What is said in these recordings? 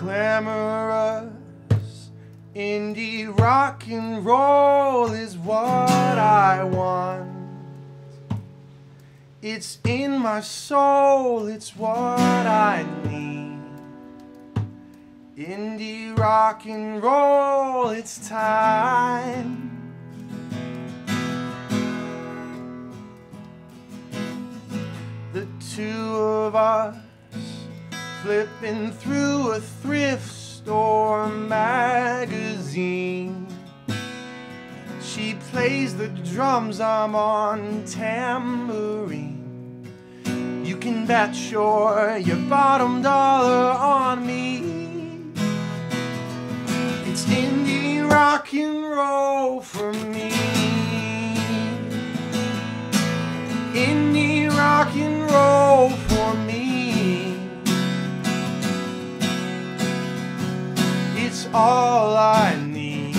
Glamorous indie rock and roll is what I want. It's in my soul, it's what I need. Indie rock and roll, it's time. The two of us flipping through a thrift store magazine. She plays the drums, I'm on tambourine. You can bet your bottom dollar on me. It's indie rock and roll for me. Indie rock and roll for me. It's all I need.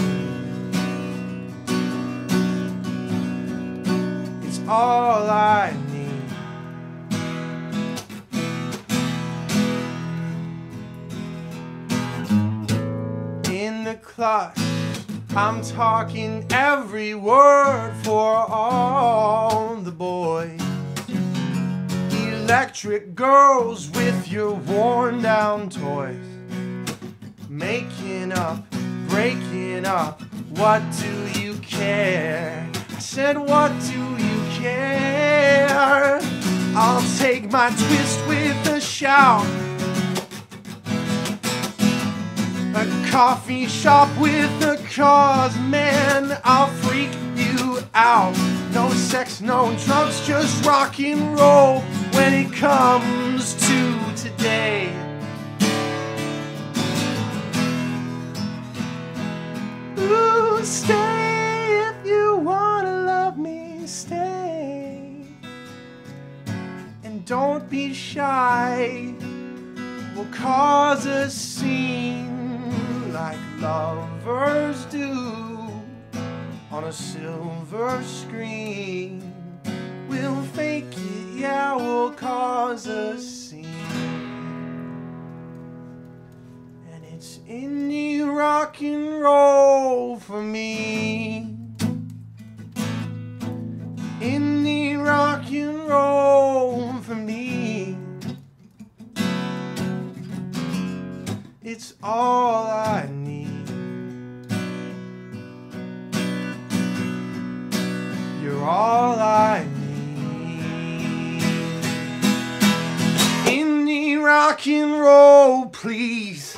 It's all I need. In the clutch, I'm talking every word for all the boys. Electric girls with your worn down toys. Making up, breaking up, what do you care? I said, what do you care? I'll take my twist with a shout. A coffee shop with a cause, man, I'll freak you out. No sex, no drugs, just rock and roll when it comes to today. Ooh, stay if you wanna love me, stay. And don't be shy, we'll cause a scene like lovers do on a silver screen. We'll fake it, yeah, we'll cause a scene. And it's indie rock and roll for me. Indie rock and roll for me. It's all I need. You're all I need. Indie rock and roll, please.